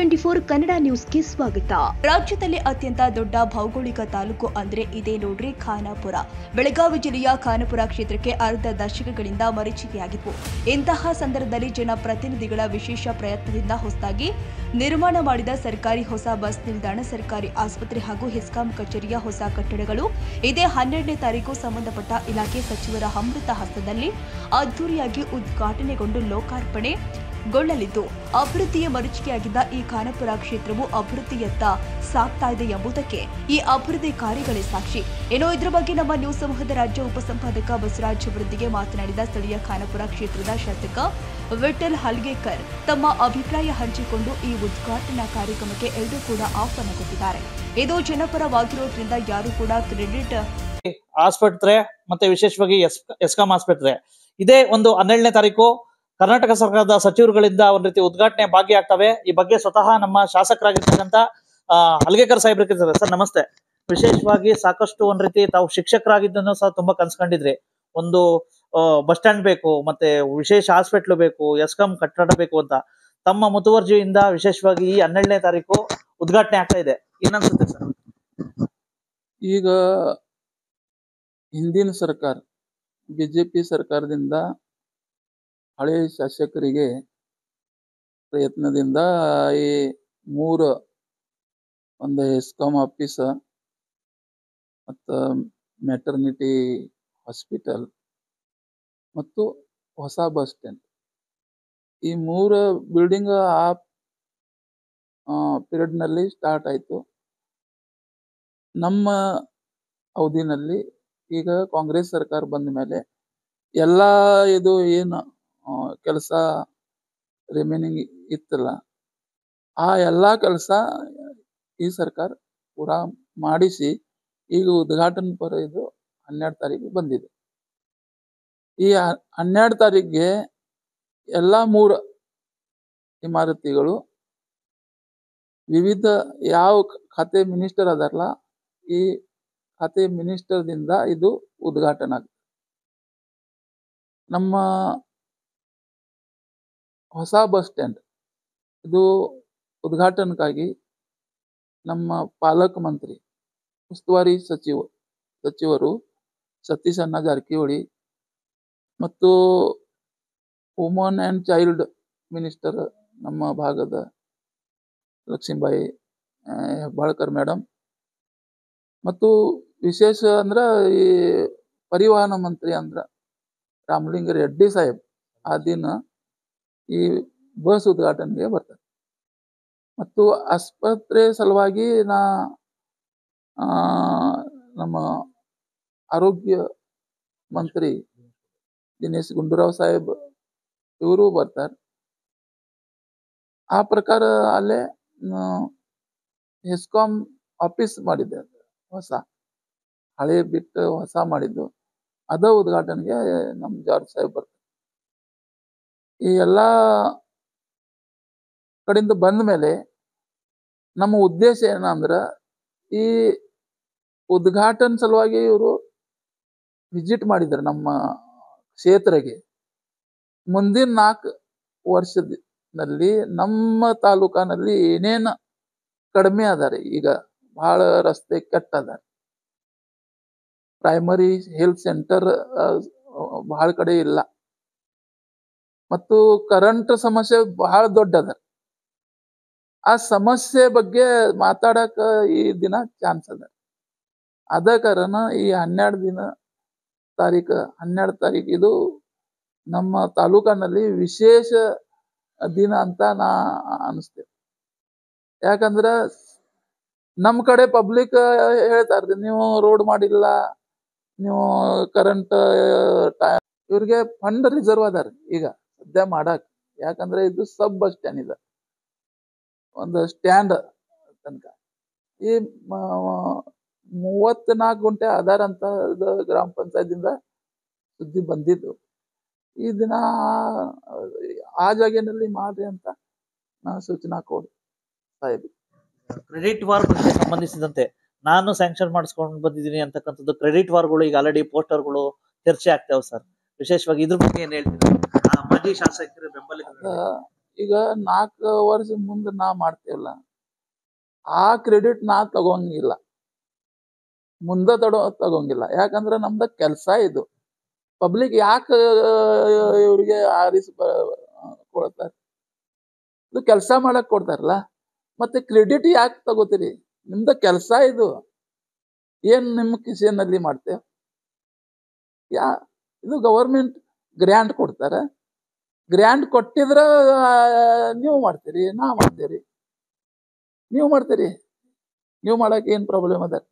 N24 Kannada ನ್ಯೂಸ್ಗೆ ಸ್ವಾಗತ. ರಾಜ್ಯದಲ್ಲಿ ಅತ್ಯಂತ ದೊಡ್ಡ ಭೌಗೋಳಿಕ ತಾಲೂಕು ಅಂದ್ರೆ ಇದೇ ನೋಡ್ರಿ ಖಾನಾಪುರ. ಬೆಳಗಾವಿ ಜಿಲ್ಲೆಯ ಖಾನಾಪುರ ಕ್ಷೇತ್ರಕ್ಕೆ ಅರ್ಧ ದಶಕಗಳಿಂದ ಮರೀಚಿಕೆಯಾಗಿತ್ತು. ಇಂತಹ ಸಂದರ್ಭದಲ್ಲಿ ಜನಪ್ರತಿನಿಧಿಗಳ ವಿಶೇಷ ಪ್ರಯತ್ನದಿಂದ ಹೊಸದಾಗಿ ನಿರ್ಮಾಣ ಮಾಡಿದ ಸರ್ಕಾರಿ ಹೊಸ ಬಸ್ ನಿಲ್ದಾಣ, ಸರ್ಕಾರಿ ಆಸ್ಪತ್ರೆ ಹಾಗೂ ಹೆಸ್ಕಾಂ ಕಚೇರಿಯ ಹೊಸ ಕಟ್ಟಡಗಳು ಇದೇ 12ನೇ ತಾರೀಕು ಸಂಬಂಧಪಟ್ಟ ಇಲಾಖೆ ಸಚಿವರ ಅಮೃತ ಹಸ್ತದಲ್ಲಿ ಅದ್ದೂರಿಯಾಗಿ ಉದ್ಘಾಟನೆಗೊಂಡು ಲೋಕಾರ್ಪಣೆಗೊಳ್ಳಲಿದ್ದು, ಅಭಿವೃದ್ಧಿಯ ಮರೀಚಿಕೆಯಾಗಿದ್ದ ಈ ಖಾನಾಪುರ ಕ್ಷೇತ್ರವು ಅಭಿವೃದ್ಧಿಯತ್ತ ಸಾಗ್ತಾ ಇದೆ ಎಂಬುದಕ್ಕೆ ಈ ಅಭಿವೃದ್ಧಿ ಕಾರ್ಯಗಳೇ ಸಾಕ್ಷಿ. ಇನ್ನು ಇದರ ಬಗ್ಗೆ ನಮ್ಮ ನ್ಯೂಸ್ ಸಮೂಹದ ರಾಜ್ಯ ಉಪಸಂಪಾದಕ ಬಸವರಾಜ್ ಅವರೊಂದಿಗೆ ಮಾತನಾಡಿದ ಸ್ಥಳೀಯ ಖಾನಾಪುರ ಕ್ಷೇತ್ರದ ಶಾಸಕ ವಿಠಲ್ ಹಲ್ಗೇಕರ್ ತಮ್ಮ ಅಭಿಪ್ರಾಯ ಹಂಚಿಕೊಂಡು ಈ ಉದ್ಘಾಟನಾ ಕಾರ್ಯಕ್ರಮಕ್ಕೆ ಎಲ್ಲರೂ ಕೂಡ ಆಹ್ವಾನ ಕೊಟ್ಟಿದ್ದಾರೆ. ಇದು ಜನಪರವಾಗಿರೋದ್ರಿಂದ ಯಾರು ಕೂಡ ಕ್ರೆಡಿಟ್ ಆಸ್ಪತ್ರೆ ಮತ್ತೆ ವಿಶೇಷವಾಗಿ ಎಸ್ಕಾಂ ಆಸ್ಪತ್ರೆ ಇದೇ ಒಂದು 12ನೇ ತಾರೀಕು ಕರ್ನಾಟಕ ಸರ್ಕಾರದ ಸಚಿವರುಗಳಿಂದ ಒಂದ್ ರೀತಿ ಉದ್ಘಾಟನೆ ಭಾಗಿಯಾಗ್ತವೆ. ಈ ಬಗ್ಗೆ ಸ್ವತಃ ನಮ್ಮ ಶಾಸಕರಾಗಿರ್ತಕ್ಕಂಥ ಹಲ್ಗೇಕರ್ ಸಾಹೇಬ್ರಿದ್ದಾರೆ. ಸರ್ ನಮಸ್ತೆ. ವಿಶೇಷವಾಗಿ ಸಾಕಷ್ಟು ಒಂದ್ ರೀತಿ ತಾವು ಶಿಕ್ಷಕರಾಗಿದ್ದನ್ನು ಸಹ ತುಂಬಾ ಕನ್ಸ್ಕೊಂಡಿದ್ರಿ. ಒಂದು ಬಸ್ ಸ್ಟ್ಯಾಂಡ್ ಬೇಕು, ಮತ್ತೆ ವಿಶೇಷ ಹಾಸ್ಪಿಟ್ಲ್ ಬೇಕು, ಎಸ್ಕಾಂ ಕಟ್ಟಡ ಬೇಕು ಅಂತ ತಮ್ಮ ಮುತುವರ್ಜಿಯಿಂದ ವಿಶೇಷವಾಗಿ ಈ 12ನೇ ತಾರೀಕು ಉದ್ಘಾಟನೆ ಆಗ್ತಾ ಇದೆ. ಏನನ್ಸುತ್ತೆ ಸರ್? ಈಗ ಹಿಂದಿನ ಸರ್ಕಾರ ಬಿಜೆಪಿ ಸರ್ಕಾರದಿಂದ ಹಳೆ ಶಾಸಕರಿಗೆ ಪ್ರಯತ್ನದಿಂದ ಈ ಒಂದು ಎಸ್ಕಾಂ ಆಫೀಸ್ ಮತ್ತು ಮ್ಯಾಟರ್ನಿಟಿ ಹಾಸ್ಪಿಟಲ್ ಮತ್ತು ಹೊಸ ಬಸ್ ಸ್ಟ್ಯಾಂಡ್ ಈ 3 ಬಿಲ್ಡಿಂಗ್ ಆ ಪೀರಿಯಡ್ನಲ್ಲಿ ಸ್ಟಾರ್ಟ್ ಆಯಿತು. ನಮ್ಮ ಅವಧಿನಲ್ಲಿ ಈಗ ಕಾಂಗ್ರೆಸ್ ಸರ್ಕಾರ ಬಂದ ಮೇಲೆ ಎಲ್ಲ ಇದು ಏನು ಕೆಲಸ ರಿಮೈನಿಂಗ್ ಇತ್ತಲ್ಲ ಆ ಎಲ್ಲ ಕೆಲಸ ಈ ಸರ್ಕಾರ ಪೂರಾ ಮಾಡಿಸಿ ಈಗ ಉದ್ಘಾಟನೆ ಇದು 12 ತಾರೀಕು ಬಂದಿದೆ. ಈ 12 ತಾರೀಕಿಗೆ ಎಲ್ಲ 3 ಇಮಾರತಿಗಳು ವಿವಿಧ ಯಾವ ಖಾತೆ ಮಿನಿಸ್ಟರ್ ಅದಾರಲ್ಲ ಈ ಖಾತೆ ಮಿನಿಸ್ಟರ್ದಿಂದ ಇದು ಉದ್ಘಾಟನೆ ಆಗುತ್ತೆ. ನಮ್ಮ ಹೊಸ ಬಸ್ ಸ್ಟ್ಯಾಂಡ್ ಇದು ಉದ್ಘಾಟನೆಗಾಗಿ ನಮ್ಮ ಪಾಲಕ ಮಂತ್ರಿ ಉಸ್ತುವಾರಿ ಸಚಿವರು ಸತೀಶ್ ಅಣ್ಣ ಜಾರಕಿಹೊಳಿ ಮತ್ತು ವುಮನ್ ಆ್ಯಂಡ್ ಚೈಲ್ಡ್ ಮಿನಿಸ್ಟರ್ ನಮ್ಮ ಭಾಗದ ಲಕ್ಷ್ಮೀಬಾಯಿ ಹೆಬ್ಬಾಳ್ಕರ್ ಮೇಡಮ್ ಮತ್ತು ವಿಶೇಷ ಅಂದ್ರೆ ಈ ಪರಿವಹನ ಮಂತ್ರಿ ಅಂದ್ರೆ ರಾಮಲಿಂಗ ರೆಡ್ಡಿ ಸಾಹೇಬ್ ಆ ದಿನ ಈ ಬಸ್ ಉದ್ಘಾಟನೆಗೆ ಬರ್ತಾರೆ. ಮತ್ತು ಆಸ್ಪತ್ರೆ ಸಲುವಾಗಿ ನಮ್ಮ ಆರೋಗ್ಯ ಮಂತ್ರಿ ದಿನೇಶ್ ಗುಂಡೂರಾವ್ ಸಾಹೇಬ್ ಇವರು ಬರ್ತಾರೆ. ಆ ಪ್ರಕಾರ ಅಲ್ಲೇ ಹೆಸ್ಕಾಂ ಆಫೀಸ್ ಮಾಡಿದ್ದೆ, ಹೊಸ ಹಳೆ ಬಿಟ್ಟು ಹೊಸ ಮಾಡಿದ್ದು ಅದ ಉದ್ಘಾಟನೆಗೆ ನಮ್ಮ ಜಾರ್ಜ್ ಸಾಹೇಬ್ ಬರ್ತಾರೆ. ಈ ಎಲ್ಲ ಕಡೆಯಿಂದ ಬಂದ ಮೇಲೆ ನಮ್ಮ ಉದ್ದೇಶ ಏನಂದ್ರ ಈ ಉದ್ಘಾಟನೆ ಸಲುವಾಗಿ ಇವರು ವಿಸಿಟ್ ಮಾಡಿದ್ದಾರೆ ನಮ್ಮ ಕ್ಷೇತ್ರಕ್ಕೆ. ಮುಂದಿನ 4 ವರ್ಷದಲ್ಲಿ ನಮ್ಮ ತಾಲೂಕಿನಲ್ಲಿ ಏನೇನು ಕಡಿಮೆ ಅದಾರೆ, ಈಗ ಬಹಳ ರಸ್ತೆ ಕೆಟ್ಟ ಅದಾರೆ, ಪ್ರೈಮರಿ ಹೆಲ್ತ್ ಸೆಂಟರ್ ಬಹಳ ಕಡೆ ಇಲ್ಲ, ಮತ್ತು ಕರೆಂಟ್ ಸಮಸ್ಯೆ ಬಹಳ ದೊಡ್ಡ ಅದ. ಆ ಸಮಸ್ಯೆ ಬಗ್ಗೆ ಮಾತಾಡಕ ಈ ದಿನ ಚಾನ್ಸ್ ಅದ. ಅದ ಕಾರಣ ಈ 12 ತಾರೀಕು ಇದು ನಮ್ಮ ತಾಲೂಕಿನಲ್ಲಿ ವಿಶೇಷ ದಿನ ಅಂತ ಅನಿಸ್ತೇವೆ. ಯಾಕಂದ್ರೆ ನಮ್ಮ ಕಡೆ ಪಬ್ಲಿಕ್ ಹೇಳ್ತಾ ಇರ್ತೀನಿ, ನೀವು ರೋಡ್ ಮಾಡಿಲ್ಲ, ನೀವು ಕರೆಂಟ್ ಇವ್ರಿಗೆ ಫಂಡ್ ರಿಸರ್ವ್ ಅದಾರ ಈಗ ಸದ್ಯ ಮಾಡಕ್. ಯಾಕಂದ್ರೆ ಇದು ಸಬ್ ಬಸ್ ಸ್ಟ್ಯಾಂಡ್ ಇದೆ, ಒಂದು ಸ್ಟ್ಯಾಂಡ್ ತನಕ ಈ 34 ಗುಂಟೆ ಆಧಾರ ಅಂತ ಗ್ರಾಮ ಪಂಚಾಯತಿಂದ ಸುದ್ದಿ ಬಂದಿದ್ದು. ಈ ದಿನ ಆ ಜಾಗದಲ್ಲಿ ಮಾಡ್ರಿ ಅಂತ ನಾ ಸೂಚನಾ ಕೊಡಿ ಸಾಹೇಬ್. ಕ್ರೆಡಿಟ್ ವಾರ್ ಬಗ್ಗೆ ಸಂಬಂಧಿಸಿದಂತೆ ನಾನು ಸ್ಯಾಂಕ್ಷನ್ ಮಾಡಿಸ್ಕೊಂಡು ಬಂದಿದ್ದೀನಿ ಅಂತಕ್ಕಂಥದ್ದು ಕ್ರೆಡಿಟ್ ವಾರ್ಗಳು ಈಗ ಆಲ್ರೆಡಿ ಪೋಸ್ಟರ್ಗಳು ಚರ್ಚೆ ಆಗ್ತಾವೆ ಸರ್. ವಿಶೇಷವಾಗಿ ಇದ್ರ ಬಗ್ಗೆ ಏನ್ ಹೇಳ್ತೀರಾ? ಮಾಜಿ ಶಾಸಕರ ಬೆಂಬಲಿಗರು ಈಗ 4 ವರ್ಷ ಮುಂದೆ ನಾ ಮಾಡ್ತೇವಲ್ಲ, ಆ ಕ್ರೆಡಿಟ್ ನಾ ತಗೋಂಗಿಲ್ಲ, ಮುಂದೆ ತಗೋಂಗಿಲ್ಲ. ಯಾಕಂದ್ರೆ ನಮ್ದ ಕೆಲಸ ಇದು. ಪಬ್ಲಿಕ್ ಯಾಕೆ ಇವ್ರಿಗೆ ಕೊಡ್ತಾರೆ? ಇದು ಕೆಲಸ ಮಾಡಕ್ ಕೊಡ್ತಾರಲ್ಲ, ಮತ್ತೆ ಕ್ರೆಡಿಟ್ ಯಾಕೆ ತಗೋತೀರಿ? ನಿಮ್ದ ಕೆಲಸ ಇದು. ಏನ್ ನಿಮ್ಮ ಕಿಸೆನಲ್ಲಿ ಮಾಡ್ತೇವೆ? ಇದು ಗವರ್ಮೆಂಟ್ ಗ್ರ್ಯಾಂಟ್ ಕೊಡ್ತಾರ. ಗ್ರ್ಯಾಂಟ್ ಕೊಟ್ಟಿದ್ರ ನೀವು ಮಾಡ್ತೀರಿ, ನಾ ಮಾಡ್ತೀರಿ, ನೀವು ಮಾಡ್ತೀರಿ. ನೀವು ಮಾಡಕ್ ಏನ್ ಪ್ರಾಬ್ಲಮ್ ಅದ?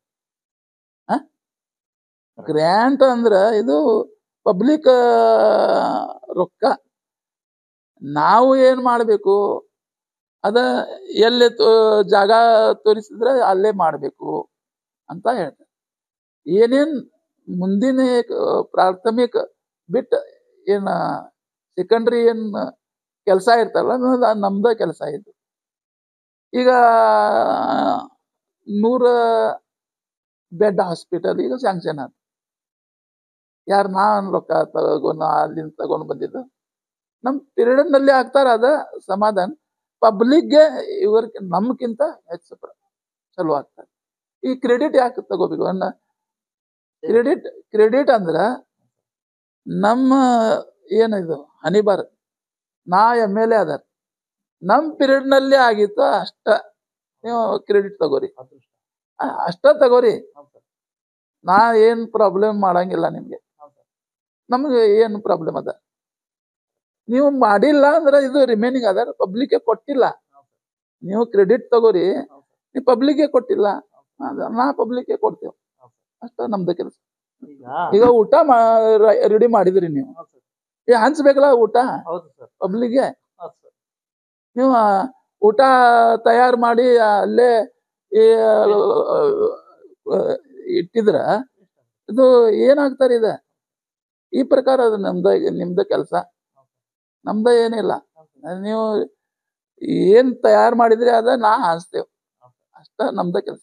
ಗ್ರ್ಯಾಂಟ್ ಅಂದ್ರ ಇದು ಪಬ್ಲಿಕ್ ರೊಕ್ಕ. ನಾವು ಏನ್ ಮಾಡ್ಬೇಕು, ಅದ ಎಲ್ಲಿ ಜಾಗ ತೋರಿಸಿದ್ರೆ ಅಲ್ಲೇ ಮಾಡ್ಬೇಕು ಅಂತ ಹೇಳ್ತಾರೆ. ಏನೇನ್ ಮುಂದಿನ ಪ್ರಾಥಮಿಕ ಬಿಟ್ಟು ಏನ ಸೆಕೆಂಡ್ರಿ ಏನ್ ಕೆಲಸ ಇರ್ತಲ್ಲ, ನಮ್ದ ಕೆಲಸ ಇದು. ಈಗ 100 ಬೆಡ್ ಹಾಸ್ಪಿಟಲ್ ಈಗ ಸ್ಯಾಂಕ್ಷನ್ ಆದ. ಯಾರು ನಾನು ರೊಕ್ಕ ಅಲ್ಲಿಂದ ತಗೊಂಡು ಬಂದಿದ್ದು? ನಮ್ ಪಿರಿಯಡ್ ನಲ್ಲಿ ಆಗ್ತಾರ, ಅದ ಸಮಾಧಾನ. ಪಬ್ಲಿಕ್ಗೆ ನಮ್ಗಿಂತ ಹೆಚ್ಚು ಚಲೋ ಆಗ್ತಾರೆ. ಈ ಕ್ರೆಡಿಟ್ ಯಾಕೆ ತಗೋಬೇಕು? ಕ್ರೆಡಿಟ್ ಅಂದ್ರ ನಮ್ಮ ಏನಿದು ಹನಿಬಾರ್, ನಾ MLA ಅದಾರ, ನಮ್ ಪಿರಿಯಡ್ ನಲ್ಲಿ ಆಗಿತ್ತು ಅಷ್ಟ ನೀವು ಕ್ರೆಡಿಟ್ ತಗೋರಿ, ಅಷ್ಟ ತಗೋರಿ. ನಾ ಏನ್ ಪ್ರಾಬ್ಲಮ್ ಮಾಡಂಗಿಲ್ಲ ನಿಮ್ಗೆ. ನಮ್ಗೆ ಏನ್ ಪ್ರಾಬ್ಲಮ್ ಅದ? ನೀವು ಮಾಡಿಲ್ಲ ಅಂದ್ರೆ ಇದು ರಿಮೈನಿಂಗ್ ಅದ, ಪಬ್ಲಿಕ್ ಕೊಟ್ಟಿಲ್ಲ. ನೀವು ಕ್ರೆಡಿಟ್ ತಗೋರಿ, ನೀವು ಪಬ್ಲಿಕ್ ಕೊಟ್ಟಿಲ್ಲ, ನಾ ಪಬ್ಲಿಕ್ ಕೊಡ್ತೇವೆ. ಅಷ್ಟ ನಮ್ದು ಕೆಲಸ. ಈಗ ಊಟ ರೆಡಿ ಮಾಡಿದ್ರಿ ನೀವು, ಹಂಚ್ಬೇಕಲ್ಲ ಊಟ ಪಬ್ಲಿಕ್ಗೆ. ನೀವು ಊಟ ತಯಾರು ಮಾಡಿ ಅಲ್ಲೇ ಇಟ್ಟಿದ್ರ ಇದು ಏನಾಗ್ತಾರೆ? ಇದ ಈ ಪ್ರಕಾರ ಅದು ನಿಮ್ದ ಕೆಲಸ, ನಮ್ದ ಏನಿಲ್ಲ. ನೀವು ಏನ್ ತಯಾರು ಮಾಡಿದ್ರಿ ಅದ ನಾ ಹಂಚ್ತೇವೆ, ಅಷ್ಟ ನಮ್ದ ಕೆಲಸ.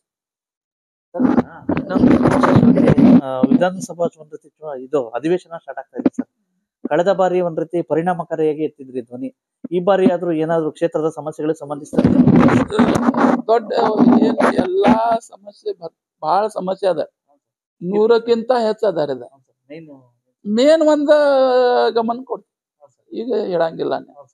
ವಿಧಾನಸಭಾ ಒಂದ್ ರೀತಿ ಇದು ಅಧಿವೇಶನ ಸ್ಟಾರ್ಟ್ ಆಗ್ತಾ ಇದೆ ಸರ್. ಕಳೆದ ಬಾರಿ ಒಂದ್ ರೀತಿ ಪರಿಣಾಮಕಾರಿಯಾಗಿ ಎತ್ತಿದ್ರಿ ಧ್ವನಿ. ಈ ಬಾರಿ ಆದ್ರೂ ಏನಾದ್ರು ಕ್ಷೇತ್ರದ ಸಮಸ್ಯೆಗಳಿಗೆ ಸಂಬಂಧಿಸಿದ ದೊಡ್ಡ ಏನ್ ಎಲ್ಲಾ ಸಮಸ್ಯೆ ಬಹಳ ಸಮಸ್ಯೆ ಅದ, 100ಕ್ಕಿಂತ ಹೆಚ್ಚು ಅದಾರ. ಮೇನ್ ಒಂದ ಗಮನ ಕೊಡ್ತೀವಿ, ಈಗ ಹೇಳಂಗಿಲ್ಲ.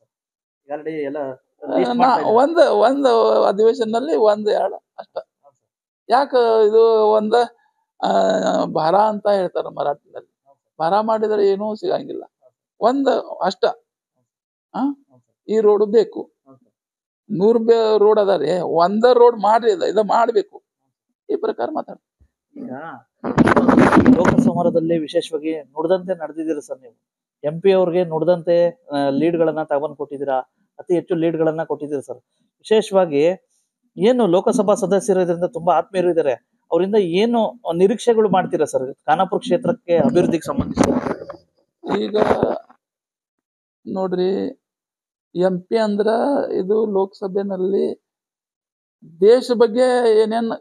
ಒಂದ್ ಅಧಿವೇಶನಲ್ಲಿ 1-2 ಅಷ್ಟ. ಯಾಕ ಇದು ಒಂದ ಭಾರ ಅಂತ ಹೇಳ್ತಾರ ಮರಾಠಿನಲ್ಲಿ. ಭಾರ ಮಾಡಿದ್ರೆ ಏನೂ ಸಿಗಂಗಿಲ್ಲ. ಒಂದ್ ಅಷ್ಟ ಈ ರೋಡ್ ಬೇಕು, 100 ರೋಡ್ ಅದಾರೆ, 1 ರೋಡ್ ಮಾಡ್ರಿ, ಇದು ಮಾಡ್ಬೇಕು. ಈ ಪ್ರಕಾರ ಮಾತಾಡ್ತೀವಿ. ಈಗ ಲೋಕಸಮರದಲ್ಲಿ ವಿಶೇಷವಾಗಿ ನುಡಿದಂತೆ ನಡೆದಿದ್ದೀರಾ ಸರ್. ನೀವು MP ಅವ್ರಿಗೆ ನುಡಿದಂತೆ ಲೀಡ್ ಗಳನ್ನ ತಗೊಂಡ್ ಕೊಟ್ಟಿದ್ದೀರಾ, ಅತಿ ಹೆಚ್ಚು ಲೀಡ್ ಗಳನ್ನ ಕೊಟ್ಟಿದ್ದೀರಾ ಸರ್. ವಿಶೇಷವಾಗಿ ಏನು ಲೋಕಸಭಾ ಸದಸ್ಯರು ಇದರಿಂದ ತುಂಬಾ ಆತ್ಮೀಯರು ಇದ್ದಾರೆ, ಅವರಿಂದ ಏನು ನಿರೀಕ್ಷೆಗಳು ಮಾಡ್ತೀರಾ ಸರ್ ಖಾನಾಪುರ ಕ್ಷೇತ್ರಕ್ಕೆ ಅಭಿವೃದ್ಧಿಗೆ ಸಂಬಂಧಿಸಿದ? ಈಗ ನೋಡ್ರಿ, MP ಅಂದ್ರ ಇದು ಲೋಕಸಭೆನಲ್ಲಿ ದೇಶ ಬಗ್ಗೆ ಏನೇನ್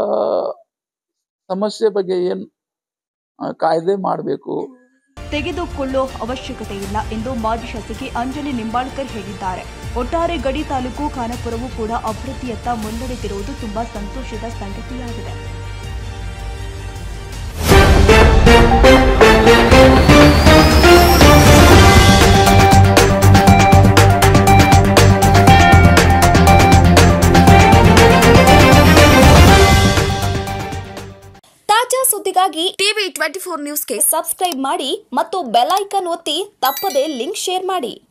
ಸಮಸ್ಯೆ ಬಗ್ಗೆ ಏನ್ ಕಾಯ್ದೆ ಮಾಡಬೇಕು ತೆಗೆದುಕೊಳ್ಳೋ ಅವಶ್ಯಕತೆ ಇಲ್ಲ ಎಂದು ಮಾಜಿ ಶಾಸಕಿ ಅಂಜಲಿ ನಿಂಬಾಳ್ಕರ್ ಹೇಳಿದ್ದಾರೆ. ಒಟ್ಟಾರೆ ಗಡಿ ತಾಲೂಕು ಖಾನಾಪುರವು ಕೂಡ ಅಭಿವೃದ್ಧಿಯತ್ತ ಮುನ್ನಡೆದಿರುವುದು ತುಂಬಾ ಸಂತೋಷದ ಸಂಗತಿಯಾಗಿದೆ. ತಾಜಾ ಸುದ್ದಿಗಾಗಿ TV 24 ನ್ಯೂಸ್ಗೆ ಸಬ್ಸ್ಕ್ರೈಬ್ ಮಾಡಿ ಮತ್ತು ಬೆಲ್ ಐಕಾನ್ ಒತ್ತಿ ತಪ್ಪದೇ ಲಿಂಕ್ ಶೇರ್ ಮಾಡಿ.